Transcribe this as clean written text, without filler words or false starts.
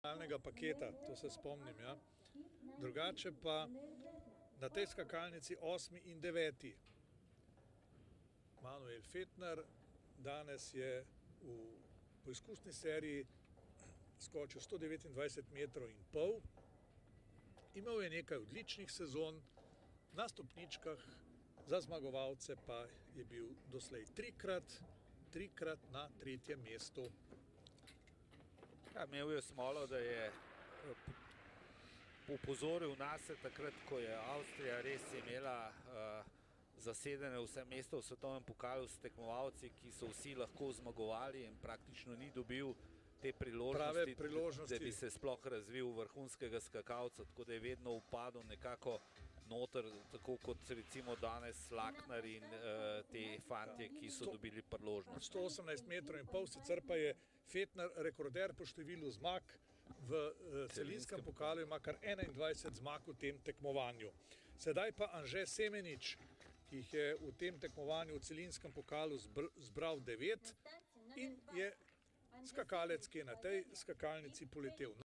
zmagovalnega paketa, to se spomnim. Ja. Drugače pa na tej skakalnici 8. in 9. Manuel Fettner danes je v poizkusni seriji skočil 129,5 metrov. Imel je nekaj odličnih sezon, na stopničkah za zmagovalce pa je bil doslej trikrat na 3. mestu. Ja, imel je smolo, da je upozoril nase takrat, ko je Avstrija res imela zasedene vse mesto v svetovnem pokalu s tekmovalci, ki so vsi lahko zmagovali in praktično ni dobil te priložnosti, da bi se sploh razvil vrhunskega skakalca, tako da je vedno upadel nekako noter, tako kot recimo danes Lakner in te fantje, ki so dobili priložnost. 118,5 metrov, sicer pa je Fettner rekorder po številu zmag v celinskem pokalu, ima kar 21 zmag v tem tekmovanju. Sedaj pa Anže Semenič, ki jih je v tem tekmovanju v celinskem pokalu zbral 9 in je skakalec, ki je na tej skakalnici poletel